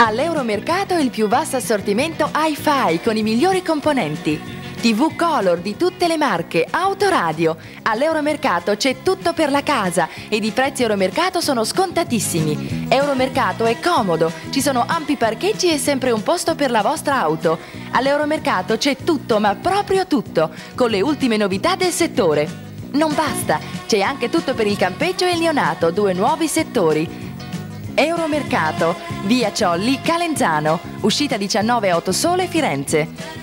All'Euromercato il più vasto assortimento Hi-Fi con i migliori componenti. TV Color di tutte le marche, autoradio. All'Euromercato c'è tutto per la casa ed i prezzi Euromercato sono scontatissimi. Euromercato è comodo, ci sono ampi parcheggi e sempre un posto per la vostra auto. All'Euromercato c'è tutto, ma proprio tutto, con le ultime novità del settore. Non basta, c'è anche tutto per il campeggio e il neonato, 2 nuovi settori. Euromercato, via Ciolli, Calenzano, uscita 19 Autosole, Firenze.